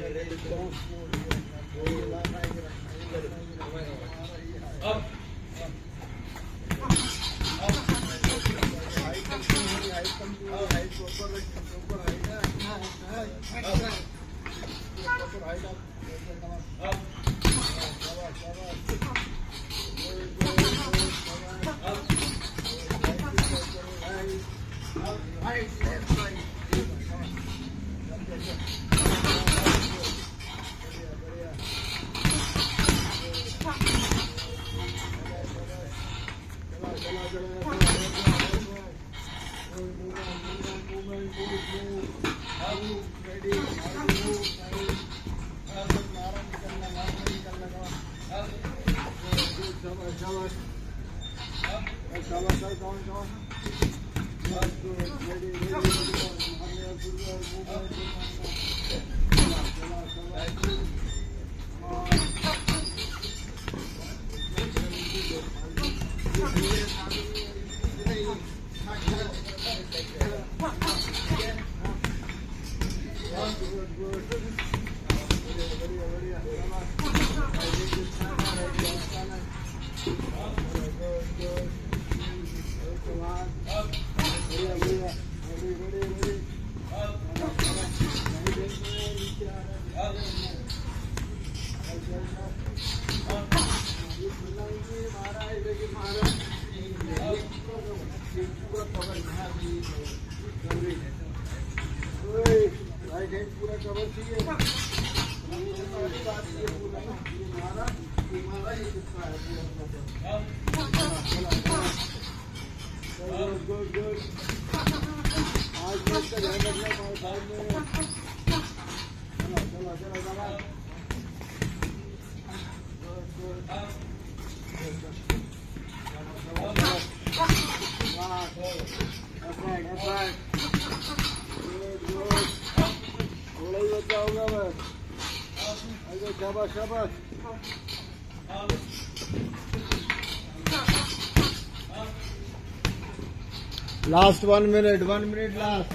Last 1 minute last.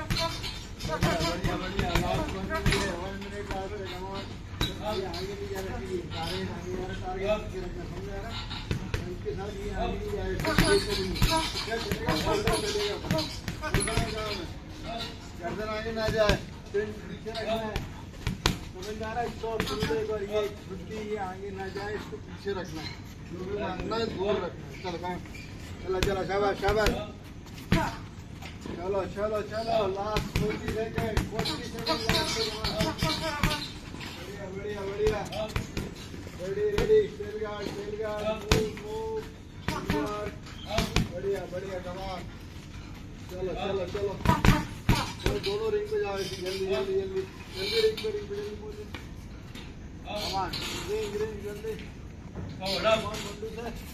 बढ़िया बढ़िया last 1 minute last. Come on. ये आगे भी जा रही है. आगे वाला टारगेट रखना समझ आ रहा है. इसके साथ ये आगे भी जा रही है. गर्दन आगे ना जाए. पीछे रखना है. समझ आ रहा है. इसको एक बार ये छुट्टी ये आगे ना जाए. इसको पीछे रखना है. ना गोल रखना. चलो काम. चलो शाबाश शाबाश. चलो चलो चलो लास्ट 40 सेकंड बढ़िया बढ़िया रेडी मूव बढ़िया बढ़िया कमान चलो चलो चलो दोनों रिंग पे जाओ जल्दी रिंग पे कमान रिंग जल्दी बंदू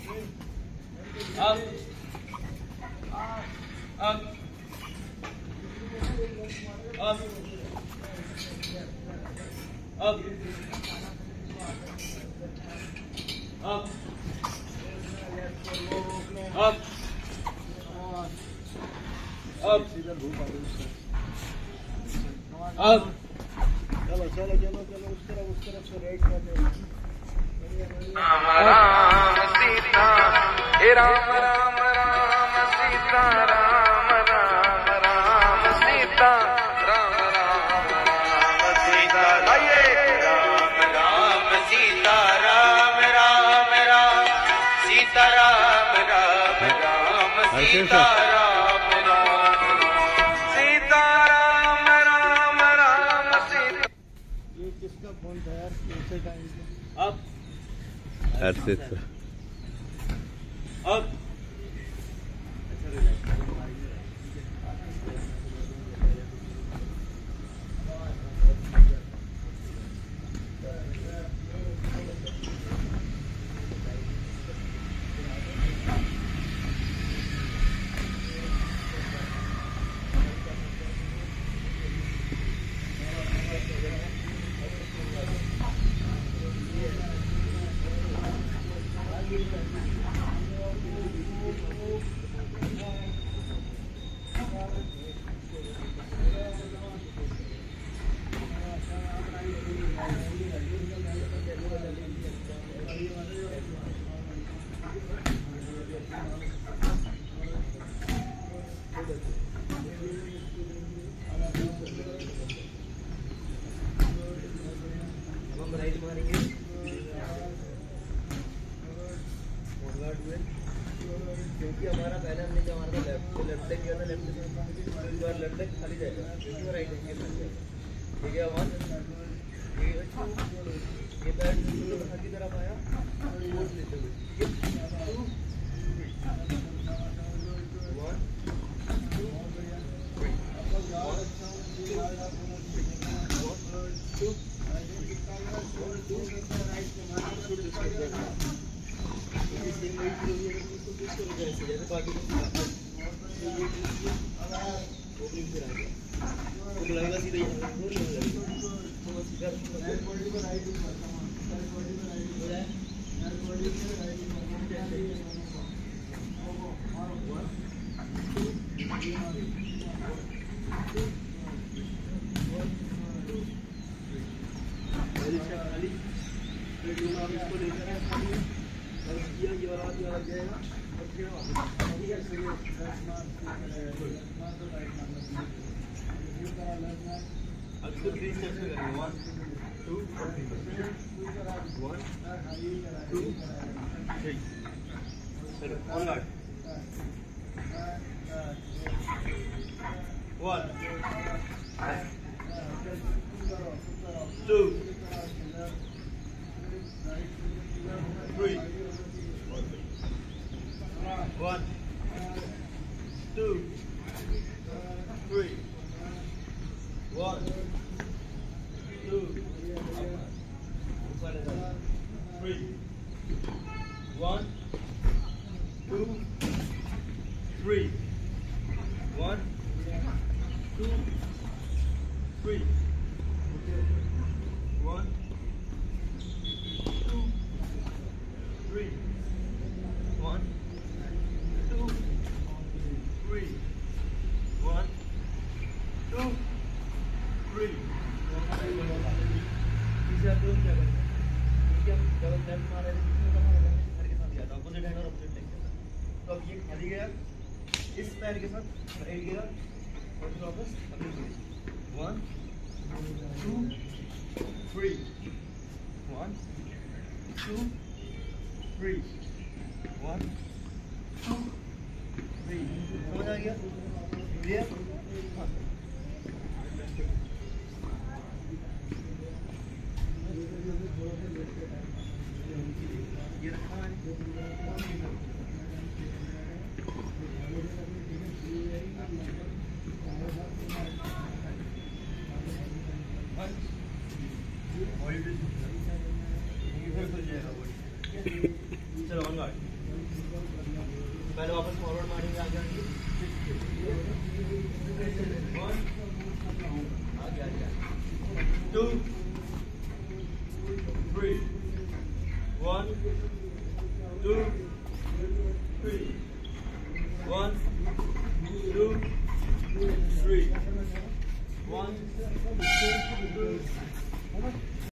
चलो चलो चलो चलो उस तरफ से रेड कर दे राम राम सीता हे राम राम राम सीता राम राम राम सीता राम राम राम सीता आइए राम राम सीता राम राम राम सीता राम राम राम सीता राम राम सीता राम राम राम सीता. ये किसका फोन था यार कैसे टाइम से अब ऐसे अब कि हमारा पहले हमने क्या मारा था लेफ्ट लेग किया था, लेफ्ट से इस बार लेफ्ट लेग खाली जाएगा, इस बार राइट लेग खाली जाएगा। ठीक है, वन ये पैर बाहर की तरफ आया, फोर्स लेते हुए, ठीक है, 2 1 2 3 जैसे बाकी ओपनिंग फिर आ गया तो लगेगा सीधा यहाँ लगेगा ये वाला जाएगा अब इसको 3 स्टेप्स में करेंगे 1 2 3 1 2 3 चलो ऑन गार्ड 1 2 3 1 2 3 1 2 3 1 2 3 1 2 3 1 2 3 1 2 3 1 2 3 इसे आप दोनों क्या करते हैं? क्योंकि हम जब लेफ्ट मार रहे थे पैर के साथ गया था, अपोजिट हैंड और अपोजिट लेग के साथ। तो अब ये खाली गया, इस पैर के साथ राइट गया और फिर वापस अपनी पोजीशन 1 2 3 1 2 3 1 2 3 समझ आ गया? क्लियर? हाँ ये रखा है चलो ऑन गार्ड पहले वापस फॉरवर्ड मारेंगे आगे आगे आगे 2 3 1 2 3 1 2 3 1 2